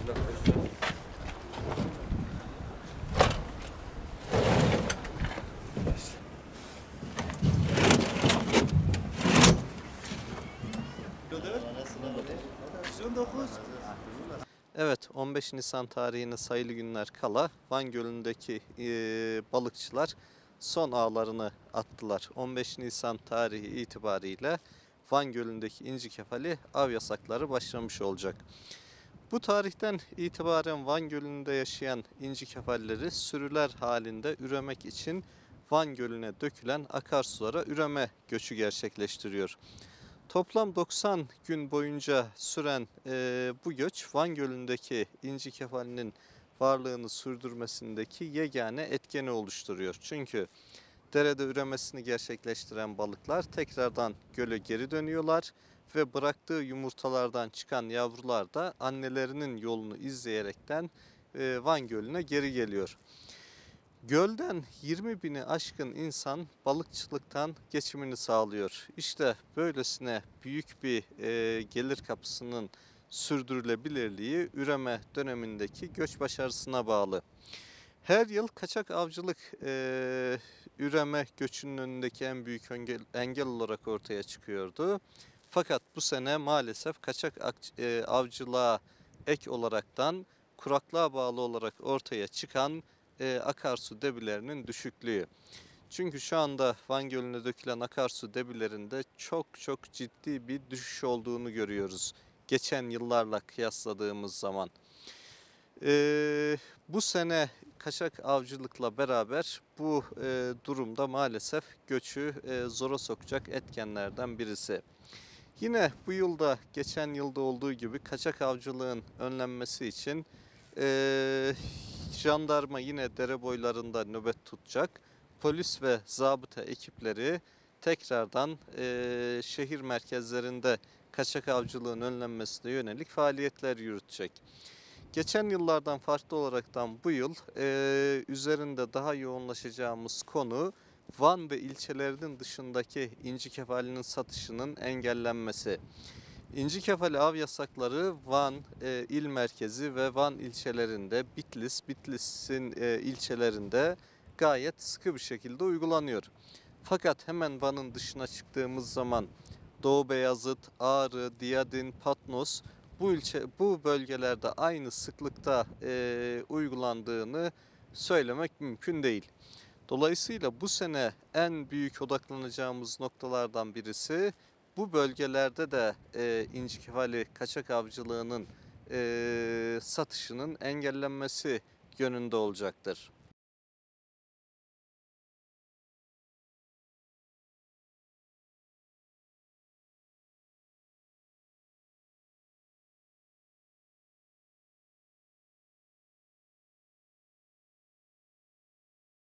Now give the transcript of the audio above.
Evet, 15 Nisan tarihine sayılı günler kala Van Gölü'ndeki balıkçılar son ağlarını attılar. 15 Nisan tarihi itibariyle Van Gölü'ndeki inci kefali av yasakları başlamış olacak. Bu tarihten itibaren Van Gölü'nde yaşayan inci kefalleri sürüler halinde üremek için Van Gölü'ne dökülen akarsulara üreme göçü gerçekleştiriyor. Toplam 90 gün boyunca süren bu göç Van Gölü'ndeki inci kefalinin varlığını sürdürmesindeki yegane etkeni oluşturuyor. Çünkü derede üremesini gerçekleştiren balıklar tekrardan göle geri dönüyorlar ve bıraktığı yumurtalardan çıkan yavrular da annelerinin yolunu izleyerekten Van Gölü'ne geri geliyor. Gölden 20 bini aşkın insan balıkçılıktan geçimini sağlıyor. İşte böylesine büyük bir gelir kapısının sürdürülebilirliği üreme dönemindeki göç başarısına bağlı. Her yıl kaçak avcılık üreme göçünün önündeki en büyük engel olarak ortaya çıkıyordu. Fakat bu sene maalesef kaçak avcılığa ek olaraktan kuraklığa bağlı olarak ortaya çıkan akarsu debilerinin düşüklüğü. Çünkü şu anda Van Gölü'ne dökülen akarsu debilerinde çok ciddi bir düşüş olduğunu görüyoruz. Geçen yıllarla kıyasladığımız zaman. Bu sene kaçak avcılıkla beraber bu durumda maalesef göçü zora sokacak etkenlerden birisi. Yine bu yılda geçen yılda olduğu gibi kaçak avcılığın önlenmesi için jandarma yine dere boylarında nöbet tutacak. Polis ve zabıta ekipleri tekrardan şehir merkezlerinde kaçak avcılığın önlenmesine yönelik faaliyetler yürütecek. Geçen yıllardan farklı olaraktan bu yıl üzerinde daha yoğunlaşacağımız konu Van ve ilçelerinin dışındaki inci kefalinin satışının engellenmesi. İnci kefali av yasakları Van il merkezi ve Van ilçelerinde, Bitlis'in ilçelerinde gayet sıkı bir şekilde uygulanıyor. Fakat hemen Van'ın dışına çıktığımız zaman Doğu Beyazıt, Ağrı, Diyadin, Patnos bu bölgelerde aynı sıklıkta uygulandığını söylemek mümkün değil. Dolayısıyla bu sene en büyük odaklanacağımız noktalardan birisi bu bölgelerde de inci kefali kaçak avcılığının satışının engellenmesi yönünde olacaktır.